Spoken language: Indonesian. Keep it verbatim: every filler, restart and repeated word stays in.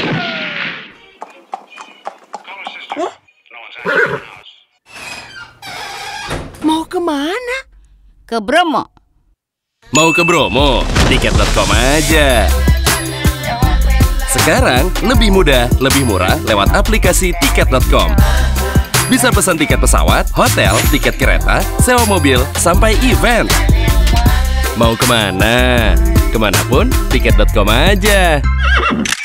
Mau kemana? Ke Bromo. Mau ke Bromo? Tiket tiket com aja. Sekarang lebih mudah, lebih murah lewat aplikasi tiket tiket com. Bisa pesan tiket pesawat, hotel, tiket kereta, sewa mobil, sampai event. Mau kemana? Kemanapun, tiket tiket com aja.